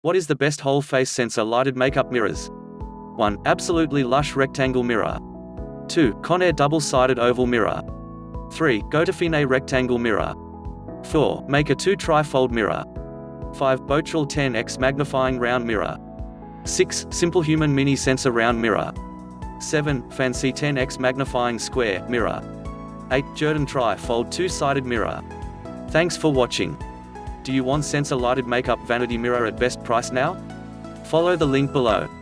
What is the best whole face sensor lighted makeup mirrors? 1. Absolutely Lush rectangle mirror. 2. Conair double-sided oval mirror. 3. Gotafine rectangle mirror. 4. Make a 2 tri-fold mirror. 5. Botrel 10x magnifying round mirror. 6. Simplehuman mini sensor round mirror. 7. Fancy 10x magnifying square mirror. 8. Jordan tri-fold 2-sided mirror. Thanks for watching. Do you want sensor lighted makeup vanity mirror at best price now? Follow the link below.